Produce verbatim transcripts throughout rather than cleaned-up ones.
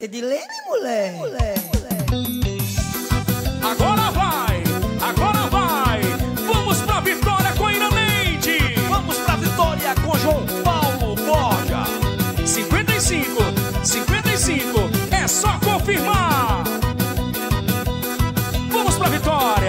Edilene, mulher. mulher, mulher. Agora vai, agora vai. Vamos pra vitória com Iraneide. Vamos pra vitória com João Paulo Borja. cinquenta e cinco, cinquenta e cinco, é só confirmar. Vamos pra vitória.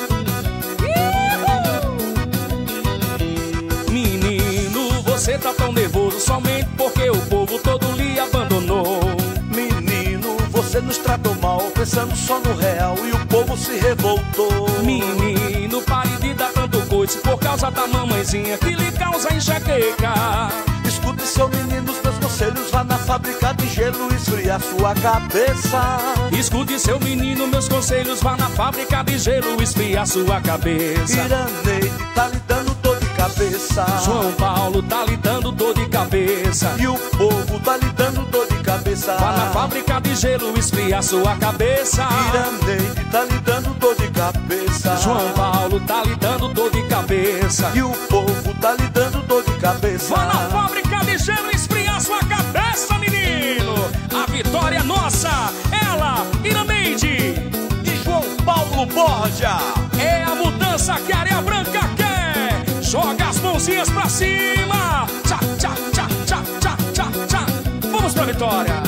Uhul. Menino, você tá tão nervoso somente porque o povo todo lhe abandonou. Menino, você nos tratou mal, pensando só no real e o povo se revoltou. Menino, pare de dar tanto coice por causa da mamãezinha que lhe causa enxaqueca. Escute, seu menino, os meus conselhos, vá na fábrica de gelo esfriar sua cabeça. Escute, seu menino, meus conselhos, vá na fábrica de gelo esfriar sua cabeça. Iraneide tá lhe dando dor de cabeça. João Paulo tá lhe dando dor de cabeça. E o povo tá lhe dando dor de cabeça. Vá na fábrica de gelo esfriar sua cabeça. Iraneide tá lhe dando dor de cabeça. João Paulo tá lhe dando dor de cabeça. E o povo tá lhe dando dor de cabeça. Vá na fábrica de gelo esfriar sua cabeça, menino. A vitória é nossa. Ela, Iraneide e João Paulo Borja. É a mudança que a Areia Branca quer. Joga as mãozinhas pra cima. Tchá, tchá, tchá, tchá, tchá, tchá, tchá. Vamos pra vitória.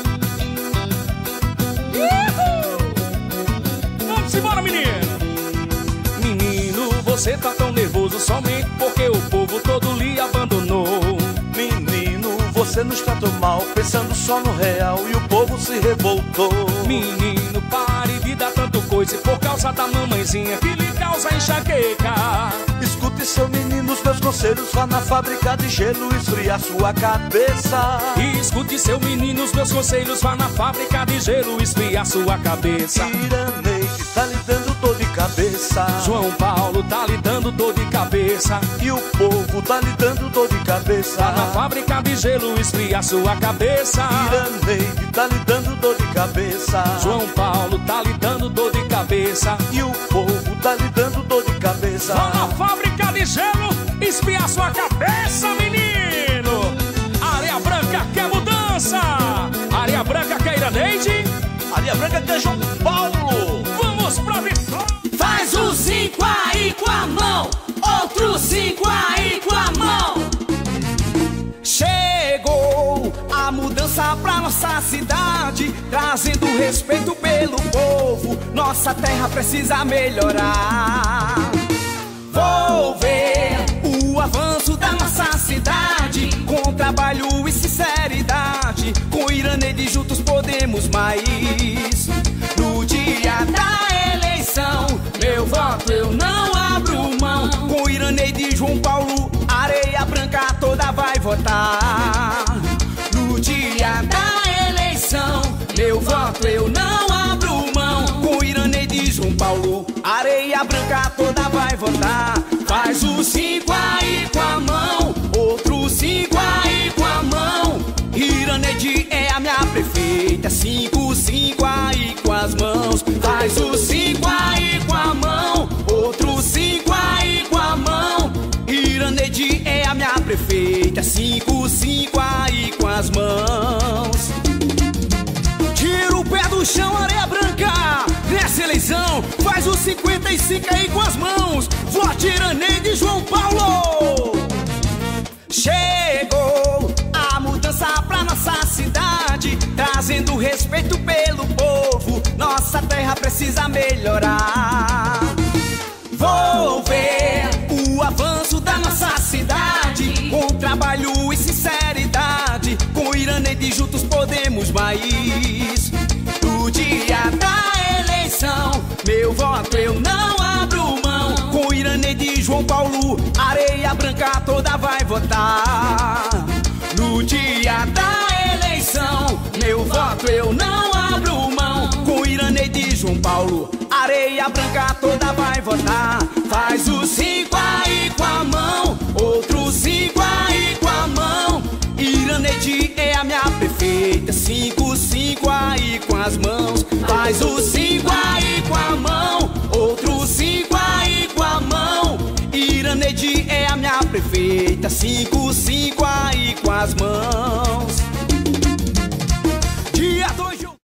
Uhul. Vamos embora, menino. Menino, você tá tão nervoso somente porque o povo todo lhe abandonou. Menino, você nos tratou mal, pensando só no real e o povo se revoltou. Menino, pare de dar tanto coice por causa da mamãezinha que lhe causa enxaqueca. Escute, seu menino, os meus conselhos, vá na fábrica de gelo esfriar sua cabeça. Escute, seu menino, os meus conselhos, vá na fábrica de gelo esfriar sua cabeça. Iraneide tá lhe dando dor de cabeça. João Paulo tá lhe dando dor de cabeça. E o povo tá lhe dando dor de cabeça. Vá na fábrica de gelo esfriar sua cabeça. Iraneide tá lhe dando dor de cabeça. João Paulo tá lhe dando dor de cabeça. E o povo tá lhe dando dor de cabeça. Vá na fábrica de gelo esfriar sua cabeça, menino. Areia Branca quer mudança. Areia Branca quer Iraneide. Areia Branca quer João Paulo. Vamos pra vitória. Faz um cinco aí com a mão, outro cinco aí com a mão. Chegou a mudança pra nossa cidade, trazendo respeito pelo povo. Nossa terra precisa melhorar. Vou ver o avanço da nossa cidade, com trabalho e sinceridade. Com Iraneide juntos podemos mais. No dia da eleição, meu voto eu não abro mão. Com Iraneide e João Paulo, Areia Branca toda vai votar. No dia da eleição, meu voto eu não abro mão. Com Iraneide e João Paulo, Areia Branca toda vai votar. Faz o cinco aí com a mão, outro cinco aí com a mão. Iraneide é a minha prefeita, cinco, cinco aí com as mãos. Faz o cinco aí com a mão, outro cinco aí com a mão. Iraneide é a minha prefeita, cinco, cinco aí com as mãos. Tira o pé do chão, Areia Branca, nessa eleição. Faz o cinquenta e cinco aí com as mãos. Vote Iraneide e João Paulo. Chegou a mudança pra nossa cidade, trazendo respeito pelo povo. Nossa terra precisa melhorar. Vou ver o avanço da nossa cidade, com trabalho e sinceridade. Com Iraneide juntos podemos mais. No dia da eleição, meu voto eu não abro mão. Com Iraneide e João Paulo, Areia Branca toda vai votar. No dia da eleição, meu voto eu não abro mão. Com Iraneide e João Paulo, Areia Branca toda vai votar. Faz o cinco aí com a mão, outro cinco aí com a mão. Iraneide é a minha prefeita, cinco, cinco aí com as mãos. Faz o cinco aí com a mão, outro cinco aí com a mão. Iraneide é a minha prefeita, cinco, cinco aí com as mãos.